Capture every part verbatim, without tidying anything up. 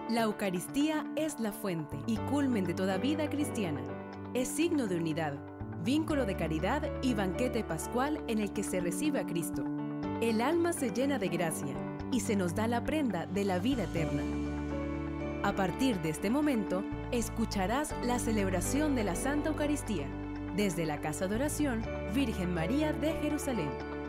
La Eucaristía es la fuente y culmen de toda vida cristiana. Es signo de unidad, vínculo de caridad y banquete pascual en el que se recibe a Cristo. El alma se llena de gracia y se nos da la prenda de la vida eterna. A partir de este momento, escucharás la celebración de la Santa Eucaristía desde la Casa de Oración Virgen María de Jerusalén.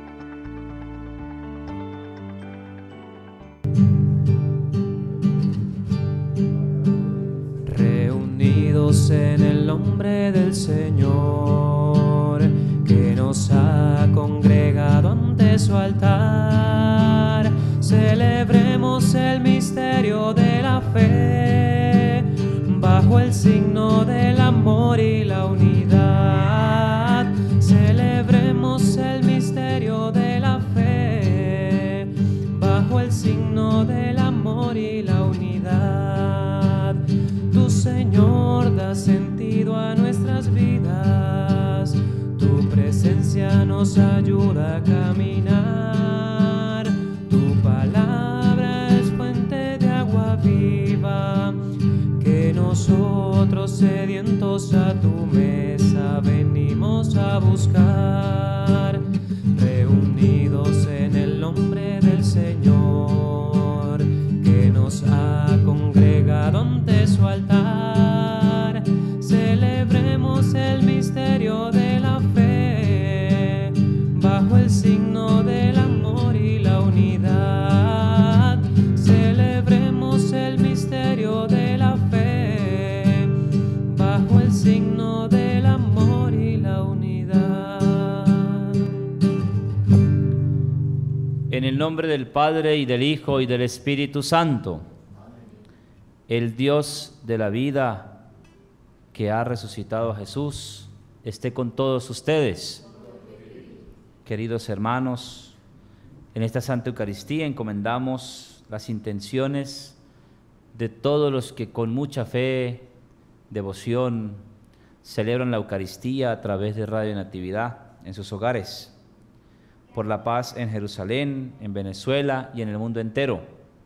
Reunidos en el nombre del Señor, que nos ha congregado ante su altar, celebremos el misterio de la fe, bajo el signo del amor y la unidad. Celebremos el misterio de la fe, bajo el signo del amor y la unidad. Tu Señor da sentido a nuestras vidas, tu presencia nos ayuda a caminar, tu palabra es fuente de agua viva, que nosotros sedientos a tu mesa venimos a buscar, reunidos en el nombre del Señor, que nos ha congregado ante su altar. Celebremos el misterio de la fe, bajo el signo del amor y la unidad. Celebremos el misterio de la fe, bajo el signo del amor y la unidad. En el nombre del Padre, y del Hijo, y del Espíritu Santo. El Dios de la vida, que ha resucitado a Jesús, esté con todos ustedes. Queridos hermanos, en esta Santa Eucaristía encomendamos las intenciones de todos los que con mucha fe, devoción, celebran la Eucaristía a través de Radio Natividad en sus hogares, por la paz en Jerusalén, en Venezuela y en el mundo entero,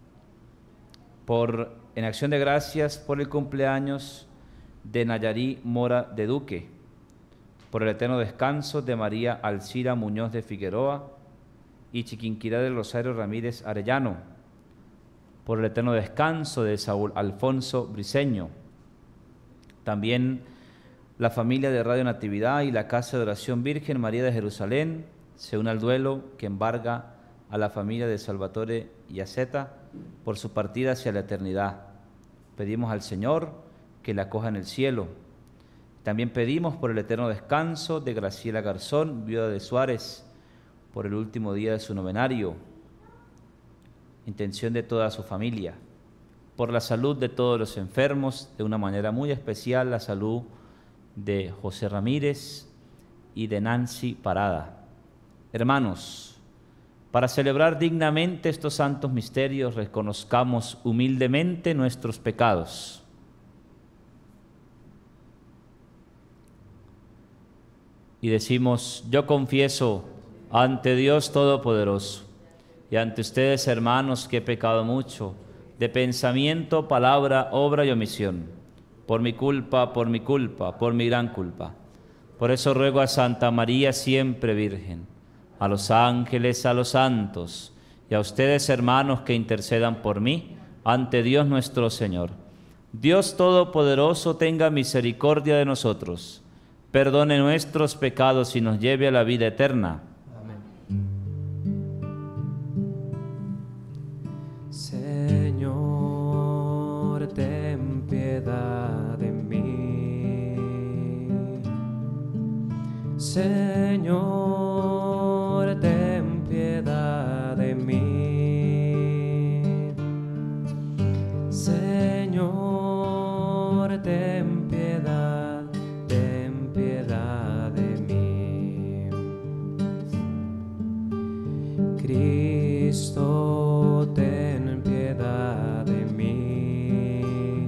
por, en acción de gracias por el cumpleaños de Nayarí Mora de Duque, por el eterno descanso de María Alcira Muñoz de Figueroa y Chiquinquirá del Rosario Ramírez Arellano, por el eterno descanso de Saúl Alfonso Briceño. También la familia de Radio Natividad y la Casa de Oración Virgen María de Jerusalén se une al duelo que embarga a la familia de Salvatore Yaceta por su partida hacia la eternidad. Pedimos al Señor que la acoja en el cielo. También pedimos por el eterno descanso de Graciela Garzón, viuda de Suárez, por el último día de su novenario, intención de toda su familia, por la salud de todos los enfermos, de una manera muy especial la salud de José Ramírez y de Nancy Parada. Hermanos, para celebrar dignamente estos santos misterios, reconozcamos humildemente nuestros pecados. Y decimos: yo confieso ante Dios Todopoderoso y ante ustedes, hermanos, que he pecado mucho, de pensamiento, palabra, obra y omisión, por mi culpa, por mi culpa, por mi gran culpa. Por eso ruego a Santa María, siempre Virgen, a los ángeles, a los santos, y a ustedes, hermanos, que intercedan por mí ante Dios nuestro Señor. Dios Todopoderoso tenga misericordia de nosotros, perdone nuestros pecados y nos lleve a la vida eterna. Amén. Señor, ten piedad de mí. Señor, ten piedad de mí. Señor, ten piedad, ten piedad de mí. Cristo, ten piedad de mí.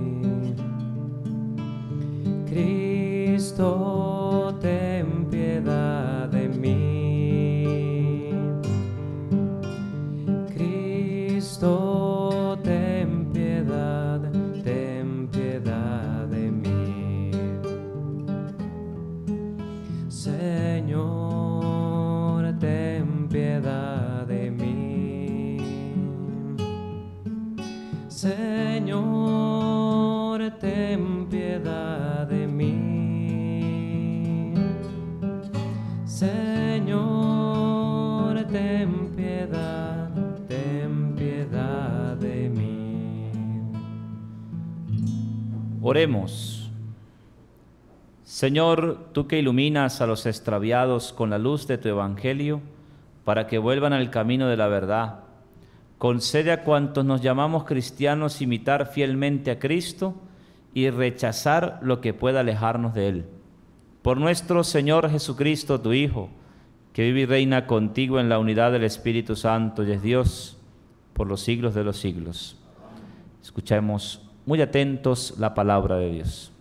Cristo, ten piedad de mí. Cristo, ten piedad Señor, ten piedad de mí. Señor, ten piedad, ten piedad de mí. Oremos. Señor, tú que iluminas a los extraviados con la luz de tu Evangelio, para que vuelvan al camino de la verdad, concede a cuantos nos llamamos cristianos imitar fielmente a Cristo y rechazar lo que pueda alejarnos de Él. Por nuestro Señor Jesucristo, tu Hijo, que vive y reina contigo en la unidad del Espíritu Santo y es Dios por los siglos de los siglos. Escuchemos muy atentos la palabra de Dios.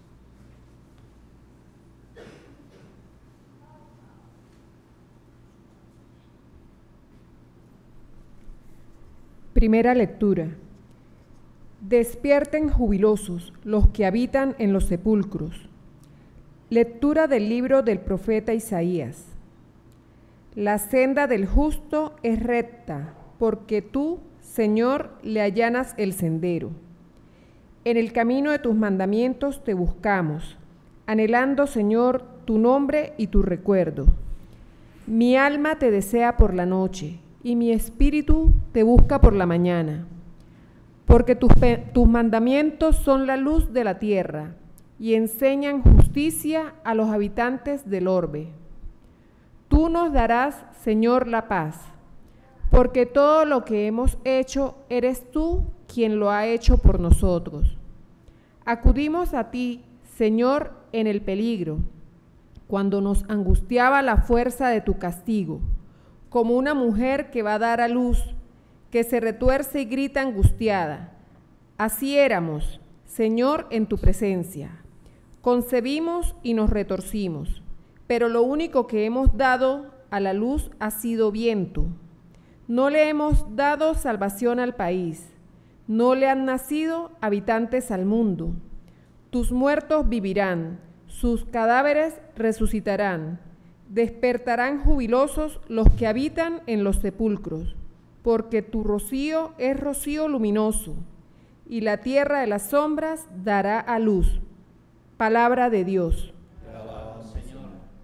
Primera lectura. Despierten jubilosos los que habitan en los sepulcros. Lectura del libro del profeta Isaías. La senda del justo es recta, porque tú, Señor, le allanas el sendero. En el camino de tus mandamientos te buscamos, anhelando, Señor, tu nombre y tu recuerdo. Mi alma te desea por la noche, y mi espíritu te busca por la mañana, porque tus, tus mandamientos son la luz de la tierra y enseñan justicia a los habitantes del orbe. Tú nos darás, Señor, la paz, porque todo lo que hemos hecho eres tú quien lo ha hecho por nosotros. Acudimos a ti, Señor, en el peligro, cuando nos angustiaba la fuerza de tu castigo, como una mujer que va a dar a luz, que se retuerce y grita angustiada. Así éramos, Señor, en tu presencia. Concebimos y nos retorcimos, pero lo único que hemos dado a la luz ha sido viento. No le hemos dado salvación al país, no le han nacido habitantes al mundo. Tus muertos vivirán, sus cadáveres resucitarán. Despertarán jubilosos los que habitan en los sepulcros, porque tu rocío es rocío luminoso, y la tierra de las sombras dará a luz. Palabra de Dios. Te alabamos, Señor.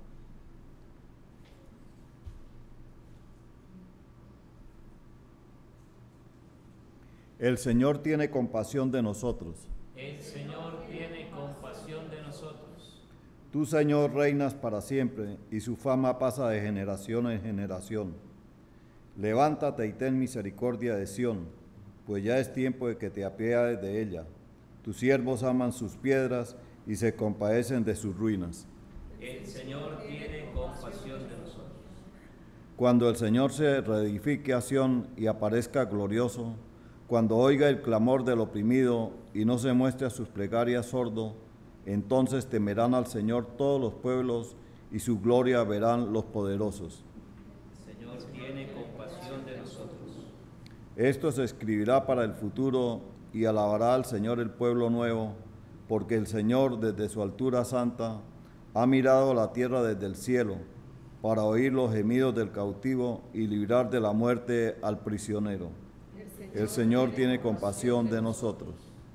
El Señor tiene compasión de nosotros. El Señor tiene compasión de nosotros. Tú, Señor, reinas para siempre, y su fama pasa de generación en generación. Levántate y ten misericordia de Sión, pues ya es tiempo de que te apiades de ella. Tus siervos aman sus piedras y se compadecen de sus ruinas. El Señor tiene compasión de nosotros. Cuando el Señor se reedifique a Sión y aparezca glorioso, cuando oiga el clamor del oprimido y no se muestre a sus plegarias sordo, entonces temerán al Señor todos los pueblos y su gloria verán los poderosos. El Señor tiene compasión de nosotros. Esto se escribirá para el futuro y alabará al Señor el pueblo nuevo, porque el Señor desde su altura santa ha mirado la tierra desde el cielo para oír los gemidos del cautivo y librar de la muerte al prisionero. El Señor, el Señor tiene compasión de nosotros.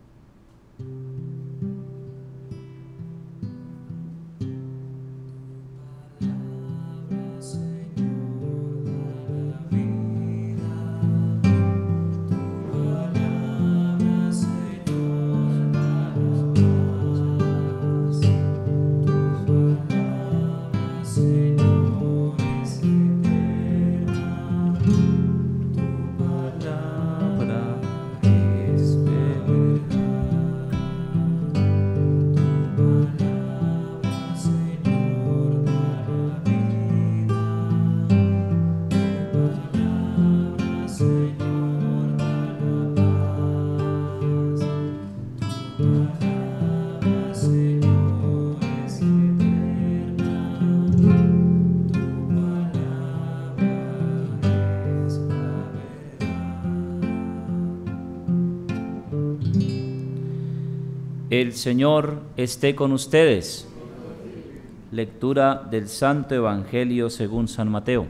El Señor esté con ustedes. Lectura del Santo Evangelio según San Mateo.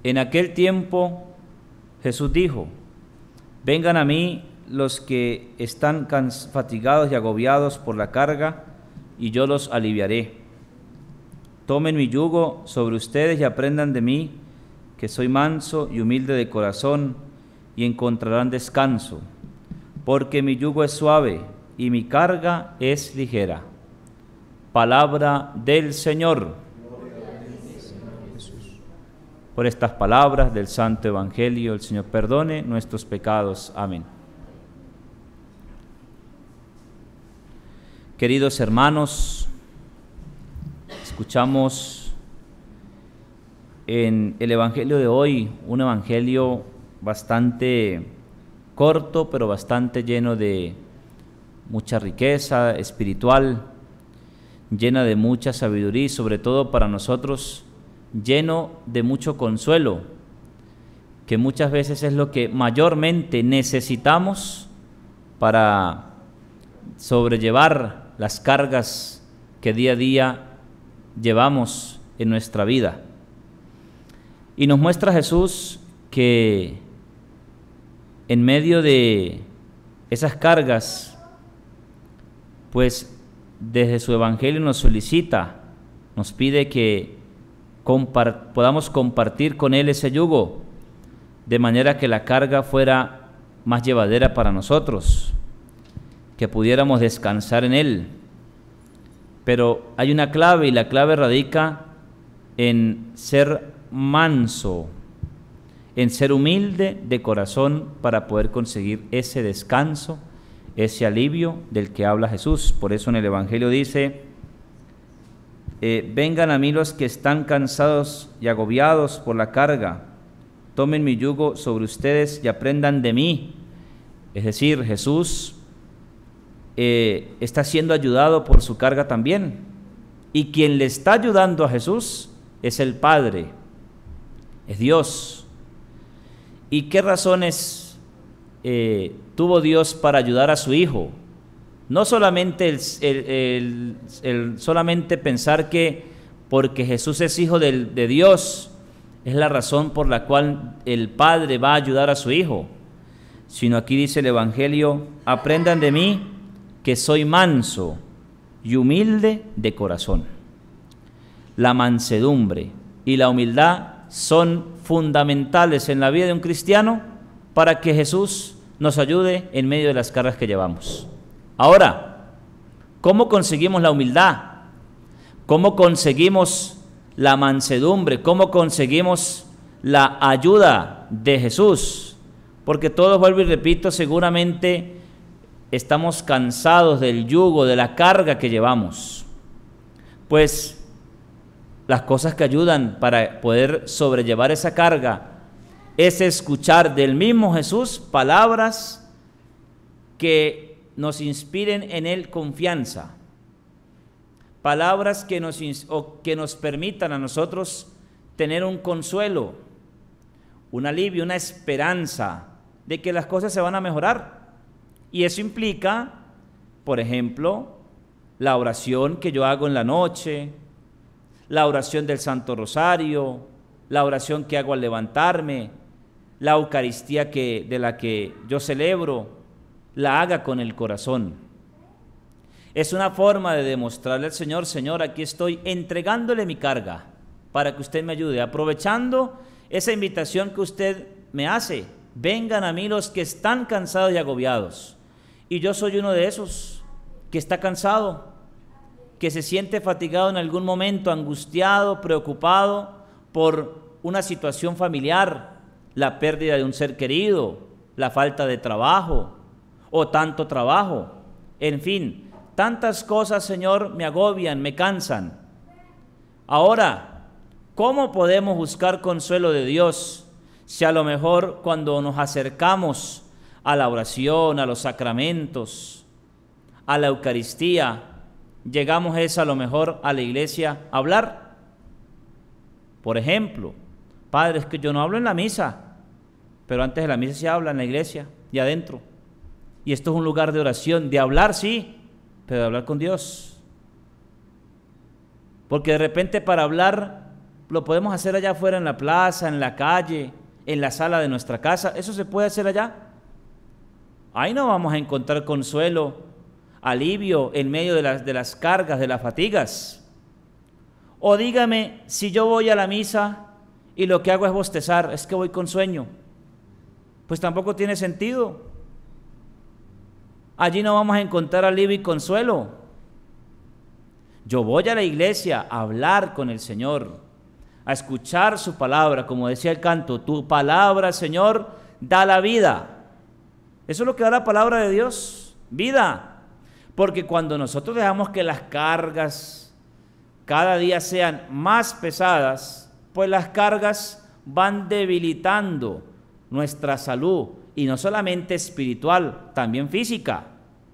En aquel tiempo Jesús dijo: vengan a mí los que están fatigados y agobiados por la carga, y yo los aliviaré. Tomen mi yugo sobre ustedes y aprendan de mí, que soy manso y humilde de corazón, y encontrarán descanso, porque mi yugo es suave y mi carga es ligera. Palabra del Señor. Por estas palabras del Santo Evangelio, el Señor perdone nuestros pecados. Amén. Queridos hermanos, escuchamos en el Evangelio de hoy un Evangelio bastante corto, pero bastante lleno de mucha riqueza espiritual, llena de mucha sabiduría y sobre todo para nosotros lleno de mucho consuelo, que muchas veces es lo que mayormente necesitamos para sobrellevar las cargas que día a día llevamos en nuestra vida. Y nos muestra Jesús que en medio de esas cargas, pues desde su Evangelio nos solicita, nos pide que Compart- podamos compartir con Él ese yugo, de manera que la carga fuera más llevadera para nosotros, que pudiéramos descansar en Él. Pero hay una clave, y la clave radica en ser manso, en ser humilde de corazón para poder conseguir ese descanso, ese alivio del que habla Jesús. Por eso en el Evangelio dice: Eh, vengan a mí los que están cansados y agobiados por la carga, tomen mi yugo sobre ustedes y aprendan de mí. Es decir, Jesús eh, está siendo ayudado por su carga también, y quien le está ayudando a Jesús es el Padre, es Dios. ¿Y qué razones eh, tuvo Dios para ayudar a su Hijo? No solamente el, el, el, el solamente pensar que porque Jesús es hijo de, de Dios es la razón por la cual el Padre va a ayudar a su Hijo, sino aquí dice el Evangelio: aprendan de mí, que soy manso y humilde de corazón. La mansedumbre y la humildad son fundamentales en la vida de un cristiano para que Jesús nos ayude en medio de las cargas que llevamos. Ahora, ¿cómo conseguimos la humildad? ¿Cómo conseguimos la mansedumbre? ¿Cómo conseguimos la ayuda de Jesús? Porque todos, vuelvo y repito, seguramente estamos cansados del yugo, de la carga que llevamos. Pues las cosas que ayudan para poder sobrellevar esa carga es escuchar del mismo Jesús palabras que nos inspiren en Él confianza, palabras que nos, o que nos permitan a nosotros tener un consuelo, un alivio, una esperanza de que las cosas se van a mejorar. Y eso implica, por ejemplo, la oración que yo hago en la noche, la oración del Santo Rosario, la oración que hago al levantarme, la Eucaristía que, de la que yo celebro, la haga con el corazón. Es una forma de demostrarle al Señor: Señor, aquí estoy entregándole mi carga para que usted me ayude, aprovechando esa invitación que usted me hace: vengan a mí los que están cansados y agobiados. Y yo soy uno de esos que está cansado, que se siente fatigado en algún momento, angustiado, preocupado por una situación familiar, la pérdida de un ser querido, la falta de trabajo o tanto trabajo, en fin, tantas cosas, Señor, me agobian, me cansan. Ahora, ¿cómo podemos buscar consuelo de Dios si a lo mejor cuando nos acercamos a la oración, a los sacramentos, a la Eucaristía, llegamos es a lo mejor a la iglesia a hablar? Por ejemplo, Padre, es que yo no hablo en la misa, pero antes de la misa se habla en la iglesia y adentro. Y esto es un lugar de oración, de hablar, sí, pero de hablar con Dios. Porque de repente para hablar lo podemos hacer allá afuera en la plaza, en la calle, en la sala de nuestra casa. Eso se puede hacer allá. Ahí no vamos a encontrar consuelo, alivio en medio de las, de las cargas, de las fatigas. O dígame, si yo voy a la misa y lo que hago es bostezar, es que voy con sueño, pues tampoco tiene sentido. Allí no vamos a encontrar alivio y consuelo. Yo voy a la iglesia a hablar con el Señor, a escuchar su palabra, como decía el canto, tu palabra, Señor, da la vida. Eso es lo que da la palabra de Dios, vida. Porque cuando nosotros dejamos que las cargas cada día sean más pesadas, pues las cargas van debilitando nuestra salud, y no solamente espiritual, también física.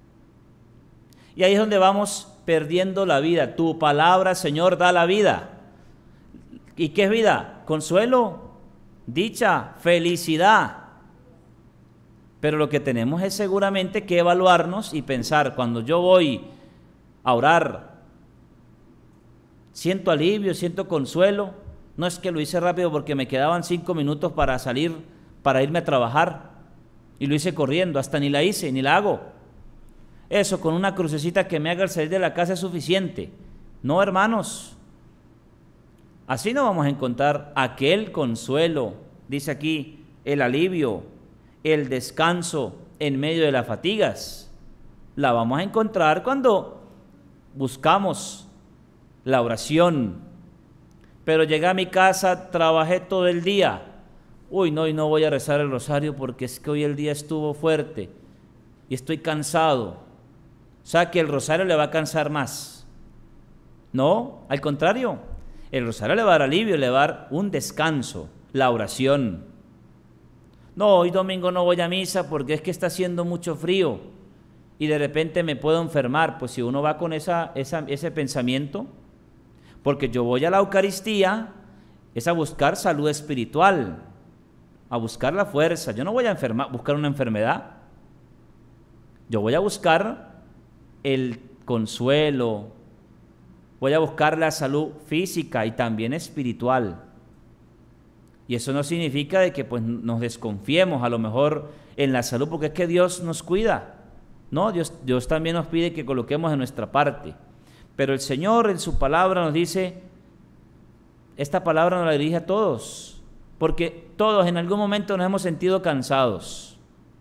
Y ahí es donde vamos perdiendo la vida. Tu palabra, Señor, da la vida. ¿Y qué es vida? Consuelo, dicha, felicidad. Pero lo que tenemos es seguramente que evaluarnos y pensar, cuando yo voy a orar, siento alivio, siento consuelo. No es que lo hice rápido porque me quedaban cinco minutos para salir, para irme a trabajar, y lo hice corriendo, hasta ni la hice, ni la hago. Eso, con una crucecita que me haga salir de la casa es suficiente. No, hermanos, así no vamos a encontrar aquel consuelo, dice aquí, el alivio, el descanso en medio de las fatigas. La vamos a encontrar cuando buscamos la oración. Pero llegué a mi casa, trabajé todo el día. Uy, no, y no voy a rezar el rosario porque es que hoy el día estuvo fuerte y estoy cansado. O sea que el rosario le va a cansar más. No, al contrario, el rosario le va a dar alivio, le va a dar un descanso, la oración. No, hoy domingo no voy a misa porque es que está haciendo mucho frío y de repente me puedo enfermar. Pues si uno va con esa, esa, ese pensamiento, porque yo voy a la Eucaristía, es a buscar salud espiritual, a buscar la fuerza. Yo no voy a enfermar, buscar una enfermedad. Yo voy a buscar el consuelo, voy a buscar la salud física y también espiritual. Y eso no significa de que pues nos desconfiemos a lo mejor en la salud, porque es que Dios nos cuida. No, Dios, Dios también nos pide que coloquemos de nuestra parte. Pero el Señor en su palabra nos dice, esta palabra nos la dirige a todos, porque todos en algún momento nos hemos sentido cansados,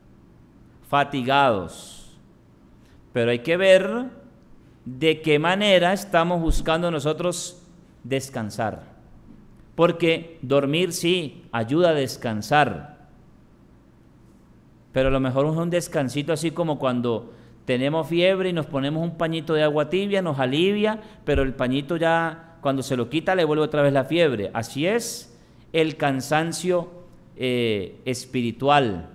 fatigados, pero hay que ver de qué manera estamos buscando nosotros descansar, porque dormir sí ayuda a descansar, pero a lo mejor es un descansito así como cuando tenemos fiebre y nos ponemos un pañito de agua tibia, nos alivia, pero el pañito ya cuando se lo quita le vuelve otra vez la fiebre. Así es el cansancio eh, espiritual.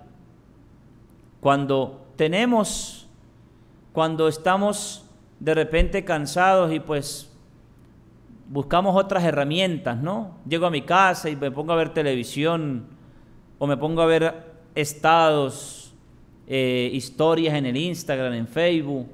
Cuando tenemos, cuando estamos de repente cansados y pues buscamos otras herramientas, ¿no? Llego a mi casa y me pongo a ver televisión o me pongo a ver estados, eh, historias en el Instagram, en Facebook,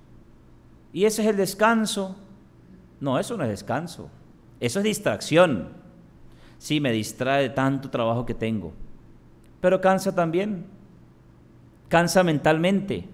y ese es el descanso. No, eso no es descanso, eso es distracción. Sí, me distrae de tanto trabajo que tengo, pero cansa también, cansa mentalmente.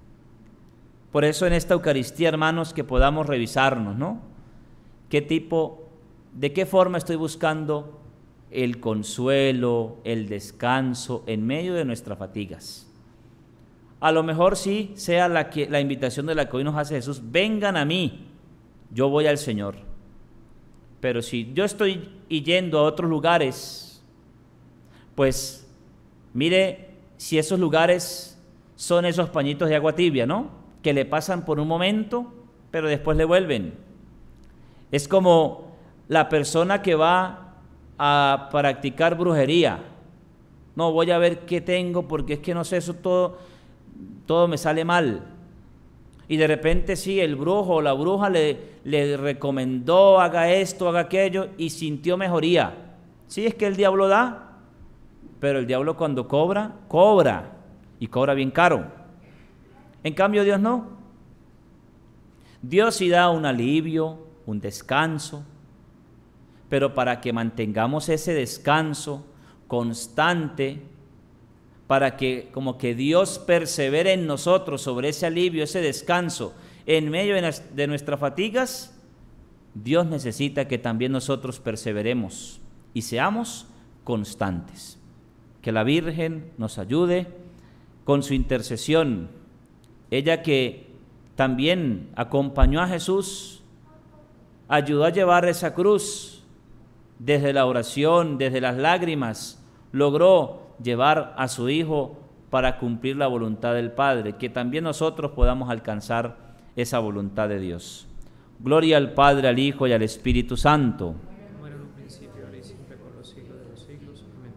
Por eso en esta Eucaristía, hermanos, que podamos revisarnos, ¿no? ¿Qué tipo, de qué forma estoy buscando el consuelo, el descanso en medio de nuestras fatigas? A lo mejor sí sea la, que, la invitación de la que hoy nos hace Jesús, vengan a mí, yo voy al Señor. Pero si yo estoy yendo a otros lugares, pues mire si esos lugares son esos pañitos de agua tibia, ¿no? Que le pasan por un momento, pero después le vuelven. Es como la persona que va a practicar brujería. No, voy a ver qué tengo porque es que no sé, eso todo, todo me sale mal. Y de repente sí, el brujo o la bruja le, le recomendó, haga esto, haga aquello, y sintió mejoría. Sí, es que el diablo da, pero el diablo cuando cobra, cobra, y cobra bien caro. En cambio Dios no. Dios sí da un alivio, un descanso, pero para que mantengamos ese descanso constante, para que como que Dios persevere en nosotros sobre ese alivio, ese descanso, en medio de nuestras fatigas, Dios necesita que también nosotros perseveremos y seamos constantes. Que la Virgen nos ayude con su intercesión, ella que también acompañó a Jesús, ayudó a llevar esa cruz desde la oración, desde las lágrimas, logró llevar a su Hijo para cumplir la voluntad del Padre, que también nosotros podamos alcanzar esa voluntad de Dios. Gloria al Padre, al Hijo y al Espíritu Santo. Como era en un principio, ahora y siempre, por los siglos de los siglos. Amén.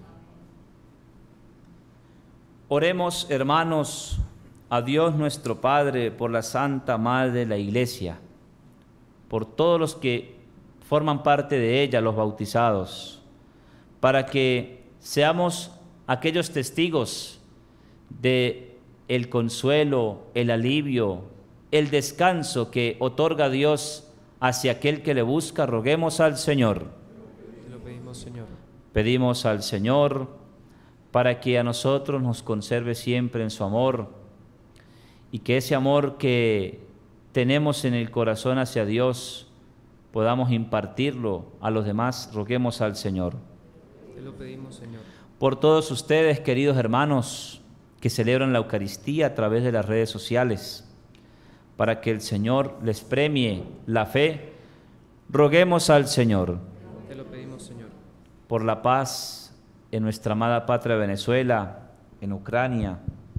Oremos, hermanos, a Dios nuestro Padre, por la Santa Madre de la Iglesia, por todos los que forman parte de ella, los bautizados, para que seamos aquellos testigos de el consuelo, el alivio, el descanso que otorga Dios hacia aquel que le busca. Roguemos al Señor. Te lo pedimos, Señor. Pedimos al Señor para que a nosotros nos conserve siempre en su amor y que ese amor que tenemos en el corazón hacia Dios podamos impartirlo a los demás. Roguemos al Señor. Te lo pedimos, Señor. Por todos ustedes, queridos hermanos, que celebran la Eucaristía a través de las redes sociales, para que el Señor les premie la fe, roguemos al Señor. Te lo pedimos, Señor. Por la paz en nuestra amada patria Venezuela, en Ucrania,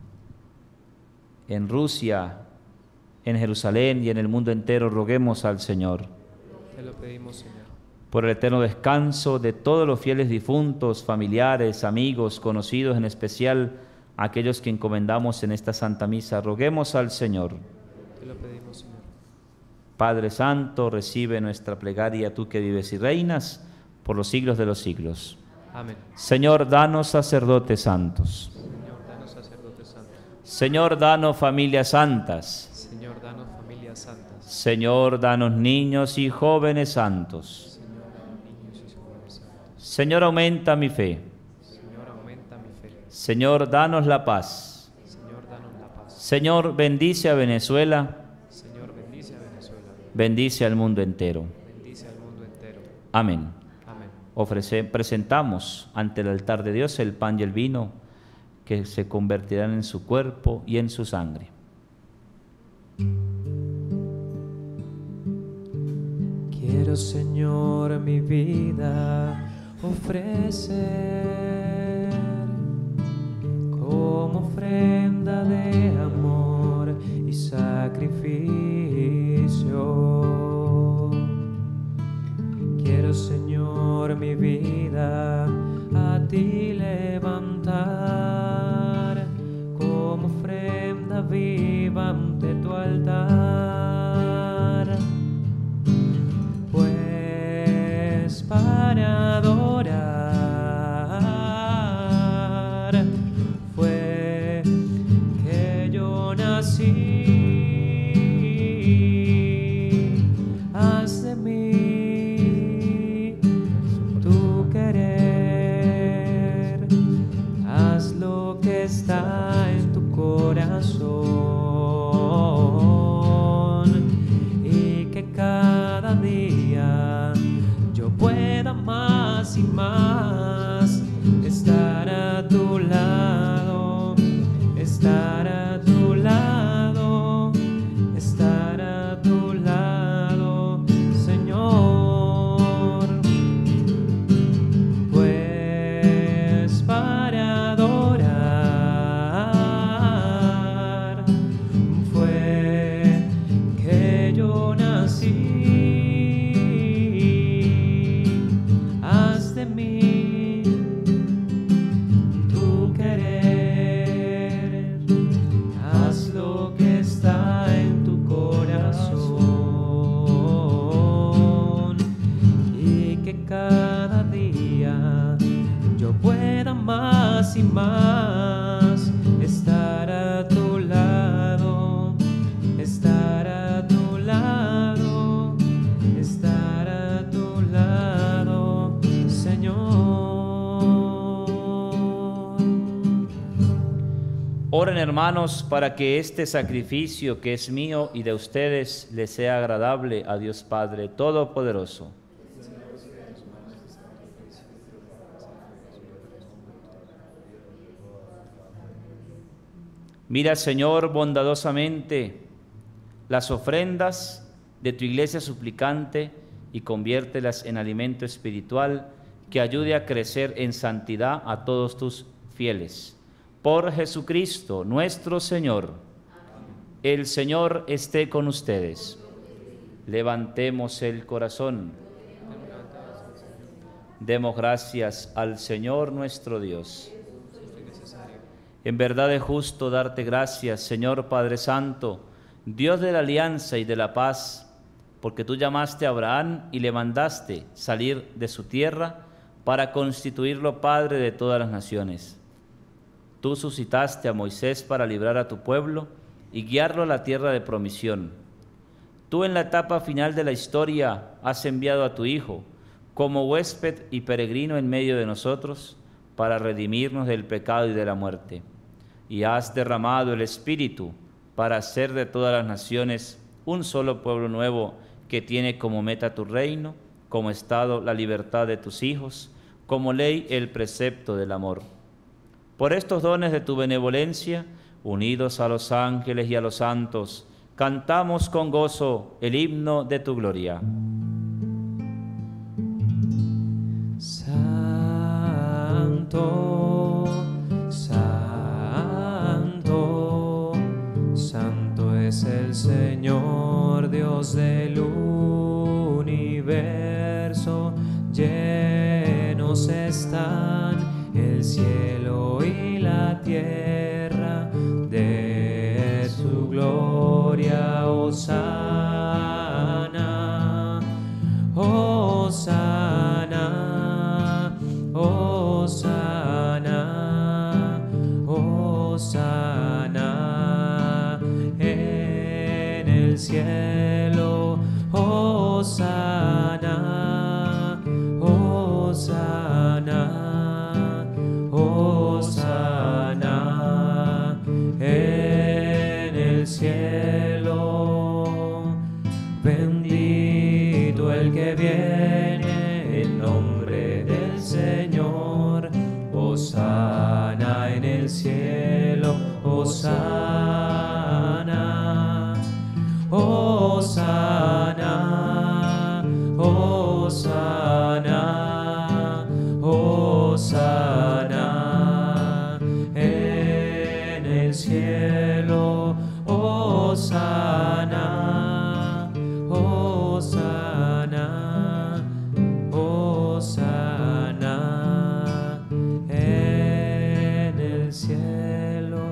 en Rusia, en Jerusalén y en el mundo entero, roguemos al Señor. Te lo pedimos, Señor. Por el eterno descanso de todos los fieles difuntos, familiares, amigos, conocidos, en especial aquellos que encomendamos en esta Santa Misa, roguemos al Señor. Te lo pedimos, Señor. Padre Santo, recibe nuestra plegaria, tú que vives y reinas por los siglos de los siglos. Amén. Señor, danos sacerdotes santos. Señor, danos sacerdotes santos. Señor, danos familias santas. Señor, danos familias santas. Señor, danos niños y jóvenes santos. Señor, danos niños y jóvenes santos. Señor, aumenta mi fe. Señor, aumenta mi fe. Señor, danos la paz. Señor, danos la paz. Señor, bendice a Venezuela. Señor, bendice a Venezuela. Bendice al mundo entero. Bendice al mundo entero. Amén. Amén. Ofrece, presentamos ante el altar de Dios el pan y el vino que se convertirán en su cuerpo y en su sangre. Quiero, Señor, mi vida ofrecer como ofrenda de amor y sacrificio. Quiero, Señor, mi vida a ti levantar como ofrenda viva ante tu altar. Pues para adorar fue que yo nací. Haz de mí tu querer, haz lo que está en tu corazón y que cada día yo pueda más y más estar a tu lado, estar a tu lado, estar a tu lado, Señor. Pues para adorar fue que yo nací. Haz de mí tu querer, haz lo que está en tu corazón y que cada día yo pueda más y más estar a tu lado, estar a tu lado, estar a tu lado. Oren, hermanos, para que este sacrificio que es mío y de ustedes les sea agradable a Dios Padre Todopoderoso. Mira, Señor, bondadosamente las ofrendas de tu iglesia suplicante y conviértelas en alimento espiritual que ayude a crecer en santidad a todos tus fieles. Por Jesucristo nuestro Señor. El Señor esté con ustedes. Levantemos el corazón. Demos gracias al Señor nuestro Dios. En verdad es justo darte gracias, Señor Padre Santo, Dios de la alianza y de la paz, porque tú llamaste a Abraham y le mandaste salir de su tierra para constituirlo Padre de todas las naciones. Tú suscitaste a Moisés para librar a tu pueblo y guiarlo a la tierra de promisión. Tú en la etapa final de la historia has enviado a tu Hijo como huésped y peregrino en medio de nosotros para redimirnos del pecado y de la muerte. Y has derramado el Espíritu para hacer de todas las naciones un solo pueblo nuevo que tiene como meta tu reino, como estado la libertad de tus hijos, como ley el precepto del amor. Por estos dones de tu benevolencia, unidos a los ángeles y a los santos, cantamos con gozo el himno de tu gloria. Santo, santo, santo es el Señor, Dios del universo. Llenos están el cielo y la tierra de su gloria. Hosana, hosana, hosana, hosana en el cielo. Hosana, hosana, hosana en el cielo. Bendito el que viene en nombre del Señor. Hosana en el cielo. Hosana, hosana, hosana, hosana en el cielo. Hosana, hosana, hosana en el cielo.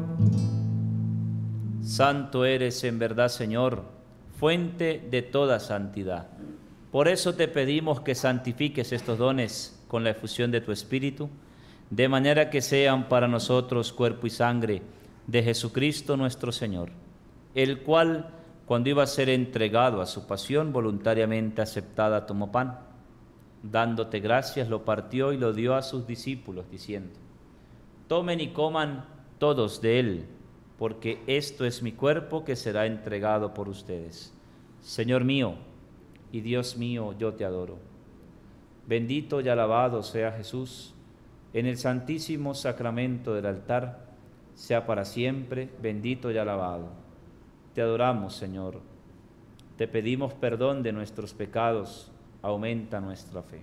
Santo eres en verdad, Señor, fuente de toda santidad. Por eso te pedimos que santifiques estos dones con la efusión de tu Espíritu, de manera que sean para nosotros cuerpo y sangre de Jesucristo nuestro Señor, el cual, cuando iba a ser entregado a su pasión, voluntariamente aceptada, tomó pan. Dándote gracias, lo partió y lo dio a sus discípulos, diciendo: tomen y coman todos de él, porque esto es mi cuerpo que será entregado por ustedes. Señor mío y Dios mío, yo te adoro. Bendito y alabado sea Jesús en el santísimo sacramento del altar, sea para siempre bendito y alabado. Te adoramos, Señor. Te pedimos perdón de nuestros pecados, aumenta nuestra fe.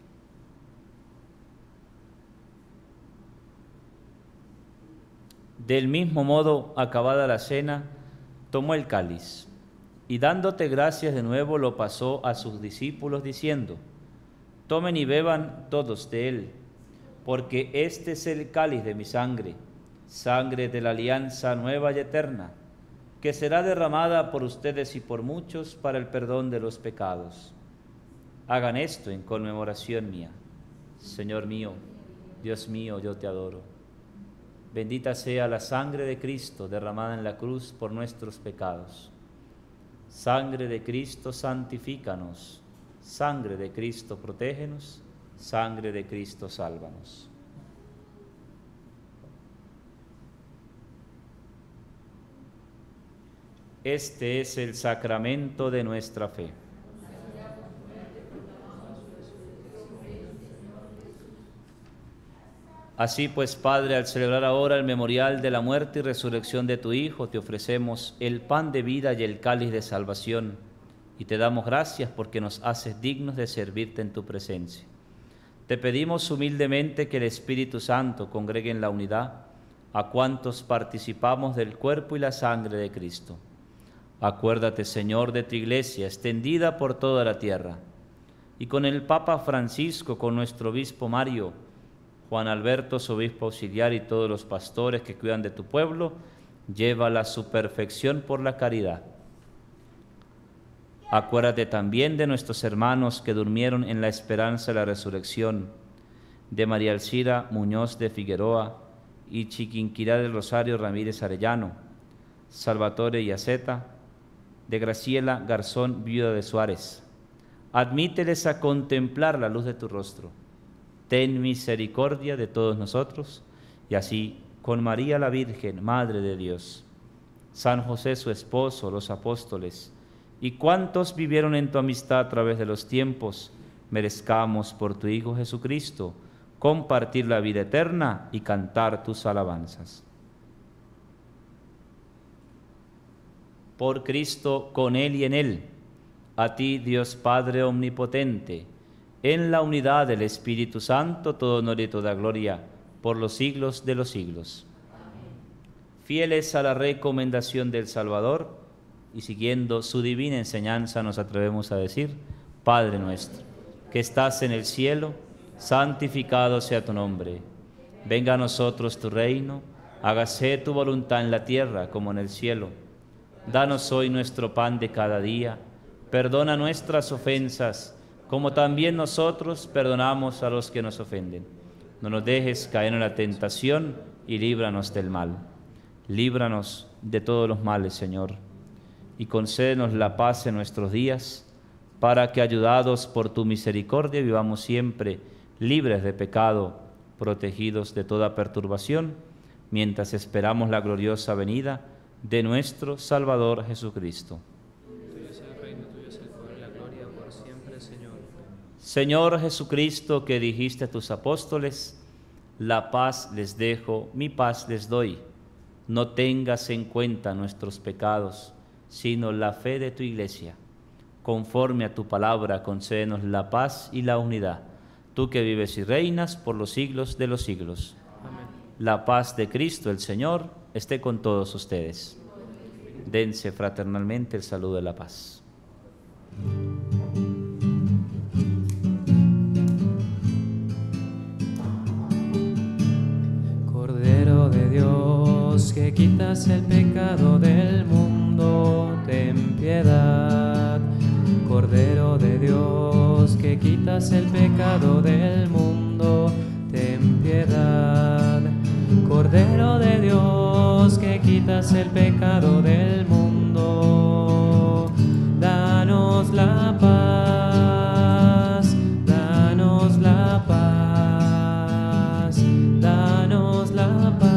Del mismo modo, acabada la cena, tomó el cáliz y dándote gracias de nuevo lo pasó a sus discípulos diciendo: tomen y beban todos de él, porque este es el cáliz de mi sangre, sangre de la alianza nueva y eterna, que será derramada por ustedes y por muchos para el perdón de los pecados. Hagan esto en conmemoración mía. Señor mío, Dios mío, yo te adoro. Bendita sea la sangre de Cristo derramada en la cruz por nuestros pecados. Sangre de Cristo, santifícanos. Sangre de Cristo, protégenos. Sangre de Cristo, sálvanos. Este es el sacramento de nuestra fe. Así pues, Padre, al celebrar ahora el memorial de la muerte y resurrección de tu Hijo, te ofrecemos el pan de vida y el cáliz de salvación, y te damos gracias porque nos haces dignos de servirte en tu presencia. Te pedimos humildemente que el Espíritu Santo congregue en la unidad a cuantos participamos del cuerpo y la sangre de Cristo. Acuérdate, Señor, de tu Iglesia, extendida por toda la tierra, y con el Papa Francisco, con nuestro obispo Mario, Juan Alberto, su obispo auxiliar, y todos los pastores que cuidan de tu pueblo, llévala a su perfección por la caridad. Acuérdate también de nuestros hermanos que durmieron en la esperanza de la resurrección, de María Alcira Muñoz de Figueroa y Chiquinquirá del Rosario Ramírez Arellano, Salvatore Yaceta, de Graciela Garzón, viuda de Suárez. Admíteles a contemplar la luz de tu rostro. Ten misericordia de todos nosotros, y así, con María la Virgen, Madre de Dios, San José su esposo, los apóstoles, y cuantos vivieron en tu amistad a través de los tiempos, merezcamos por tu Hijo Jesucristo compartir la vida eterna y cantar tus alabanzas. Por Cristo, con Él y en Él, a ti, Dios Padre omnipotente, en la unidad del Espíritu Santo, todo honor y toda gloria, por los siglos de los siglos. Amén. Fieles a la recomendación del Salvador y siguiendo su divina enseñanza, nos atrevemos a decir: Padre nuestro, que estás en el cielo, santificado sea tu nombre. Venga a nosotros tu reino, hágase tu voluntad en la tierra como en el cielo. Danos hoy nuestro pan de cada día, perdona nuestras ofensas, como también nosotros perdonamos a los que nos ofenden. No nos dejes caer en la tentación y líbranos del mal. Líbranos de todos los males, Señor, y concédenos la paz en nuestros días, para que, ayudados por tu misericordia, vivamos siempre libres de pecado, protegidos de toda perturbación, mientras esperamos la gloriosa venida de nuestro Salvador Jesucristo. Señor Jesucristo, que dijiste a tus apóstoles: la paz les dejo, mi paz les doy. No tengas en cuenta nuestros pecados, sino la fe de tu Iglesia. Conforme a tu palabra, concédenos la paz y la unidad. Tú que vives y reinas por los siglos de los siglos. Amén. La paz de Cristo el Señor esté con todos ustedes. Dense fraternalmente el saludo de la paz. Cordero de Dios, que quitas el pecado del mundo, ten piedad. Cordero de Dios, que quitas el pecado del mundo, ten piedad. Cordero de Dios, que quitas el pecado del mundo, danos la paz, danos la paz, danos la paz.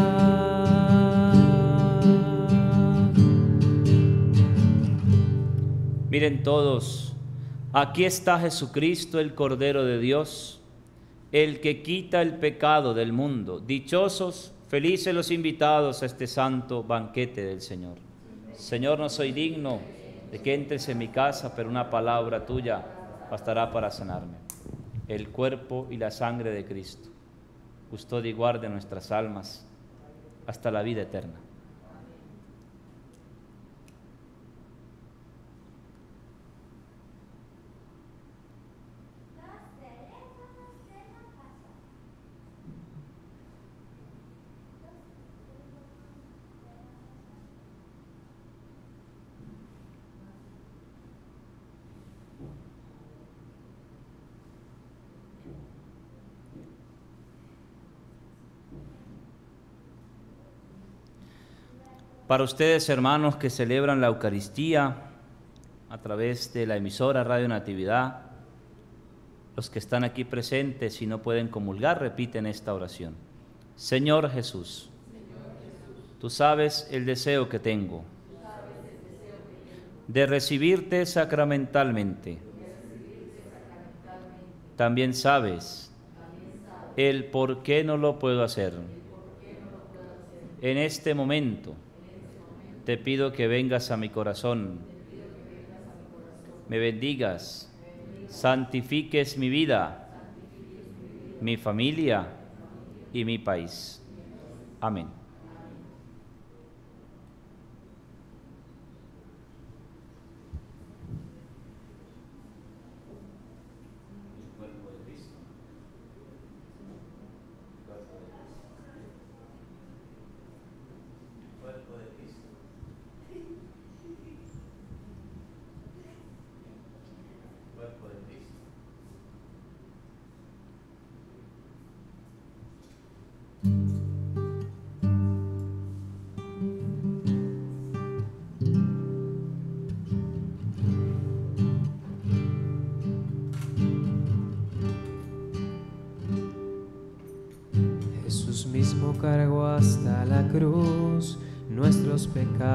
Miren todos, aquí está Jesucristo, el Cordero de Dios, el que quita el pecado del mundo. Dichosos, felices los invitados a este santo banquete del Señor. Señor, no soy digno de que entres en mi casa, pero una palabra tuya bastará para sanarme. El cuerpo y la sangre de Cristo, custodia y guarde nuestras almas hasta la vida eterna. Para ustedes, hermanos, que celebran la Eucaristía a través de la emisora Radio Natividad, los que están aquí presentes y no pueden comulgar, repiten esta oración. Señor Jesús, tú sabes el deseo que tengo de recibirte sacramentalmente. También sabes el por qué no lo puedo hacer. En este momento te pido que vengas a mi corazón, me bendigas, santifiques mi vida, mi familia y mi país. Amén. Jesús mismo cargó hasta la cruz nuestros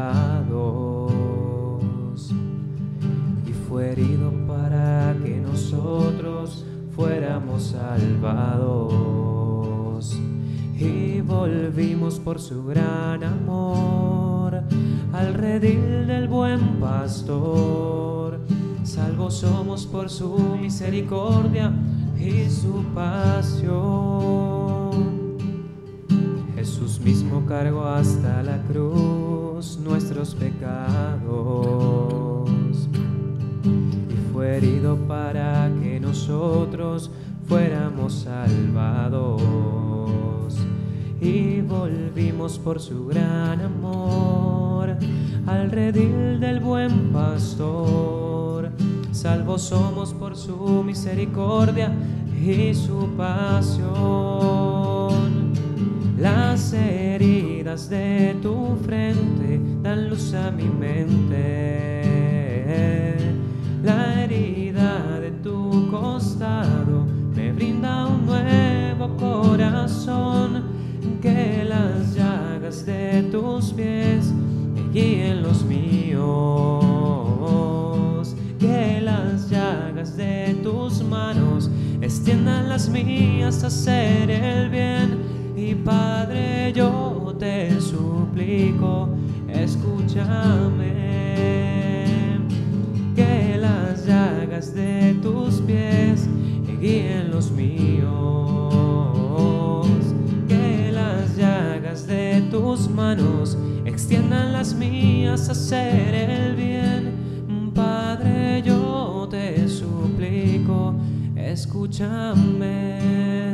pecados y fue herido para que nosotros fuéramos salvados, y volvimos por su gran amor al redil del buen pastor. Salvos somos por su misericordia y su pasión. Jesús mismo cargó hasta la cruz nuestros pecados y fue herido para que nosotros fuéramos salvados, y volvimos por su gran amor al redil del buen pastor. Salvos somos por su misericordia y su pasión. Las heridas de tu frente dan luz a mi mente. La herida de tu costado me brinda un nuevo corazón. Que las llagas de tus pies me guíen los míos. Que las llagas de tus manos extiendan las mías a hacer el bien. Y Padre, yo te suplico, escúchame. Que las llagas de tus pies me guíen los míos. Que las llagas de tus manos extiendan las mías a hacer el bien. Padre, yo te suplico, escúchame.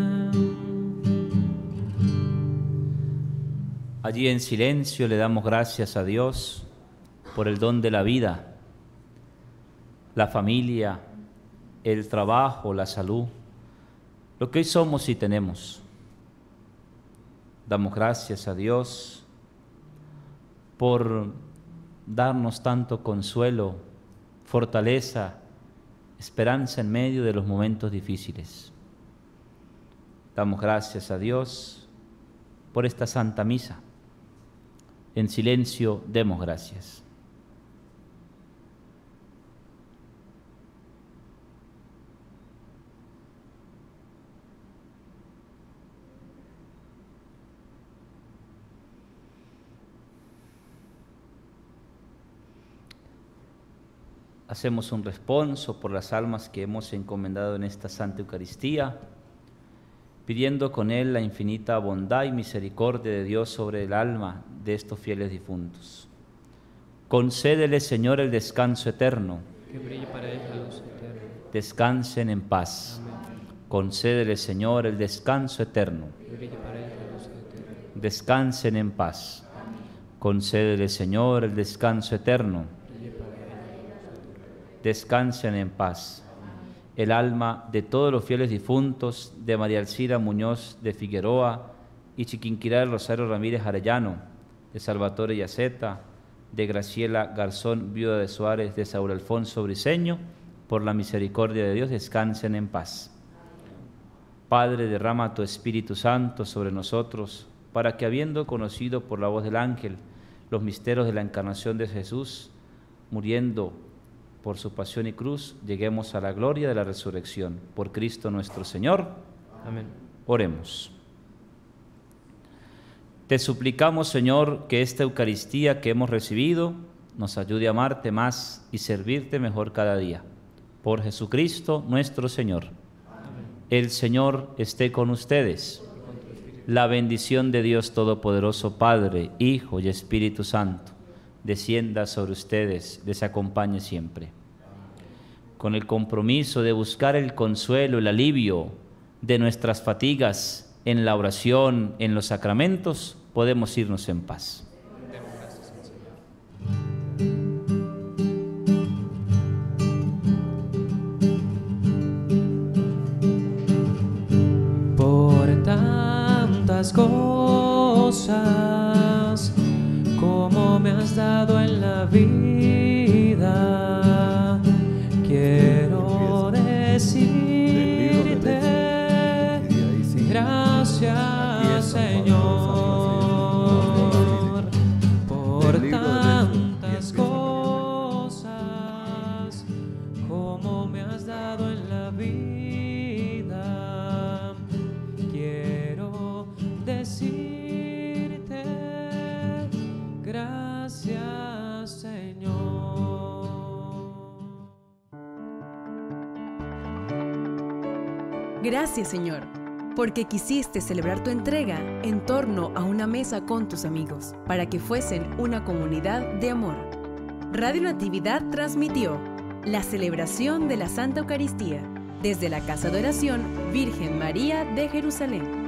Allí en silencio le damos gracias a Dios por el don de la vida, la familia, el trabajo, la salud, lo que hoy somos y tenemos. Damos gracias a Dios por darnos tanto consuelo, fortaleza, esperanza en medio de los momentos difíciles. Damos gracias a Dios por esta Santa Misa. En silencio demos gracias. Hacemos un responso por las almas que hemos encomendado en esta Santa Eucaristía, pidiendo con él la infinita bondad y misericordia de Dios sobre el alma de estos fieles difuntos. Concédele, Señor, el descanso eterno. Que brille para él la luz eterna. Descansen en paz. Amén. Concédele, Señor, el descanso eterno. Que brille para él la luz eterna. Descansen en paz. Amén. Concédele, Señor, el descanso eterno. Descansen en paz. El alma de todos los fieles difuntos, de María Alcira Muñoz de Figueroa y Chiquinquirá del Rosario Ramírez Arellano, de Salvatore Yaceta, de Graciela Garzón, viuda de Suárez, de Saúl Alfonso Briceño, por la misericordia de Dios, descansen en paz. Padre, derrama tu Espíritu Santo sobre nosotros, para que, habiendo conocido por la voz del ángel los misterios de la encarnación de Jesús, muriendo por su pasión y cruz, lleguemos a la gloria de la resurrección. Por Cristo nuestro Señor. Amén. Oremos. Te suplicamos, Señor, que esta Eucaristía que hemos recibido nos ayude a amarte más y servirte mejor cada día. Por Jesucristo nuestro Señor. Amén. El Señor esté con ustedes. La bendición de Dios Todopoderoso, Padre, Hijo y Espíritu Santo, descienda sobre ustedes, les acompañe siempre. Con el compromiso de buscar el consuelo, el alivio de nuestras fatigas en la oración, en los sacramentos, podemos irnos en paz. Por tantas cosas como me has dado en la vida, quiero decirte gracias, Señor, por tantas cosas como me has dado en la vida. Quiero decirte gracias, Señor. Gracias, Señor, porque quisiste celebrar tu entrega en torno a una mesa con tus amigos, para que fuesen una comunidad de amor. Radio Natividad transmitió la celebración de la Santa Eucaristía desde la Casa de Oración Virgen María de Jerusalén.